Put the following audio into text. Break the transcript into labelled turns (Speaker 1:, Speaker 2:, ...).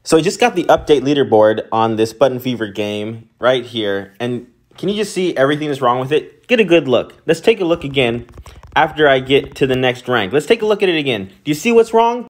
Speaker 1: So I just got the update leaderboard on this Button Fever game right here. And can you just see everything that's wrong with it? Get a good look. Let's take a look again after I get to the next rank. Let's take a look at it again. Do you see what's wrong?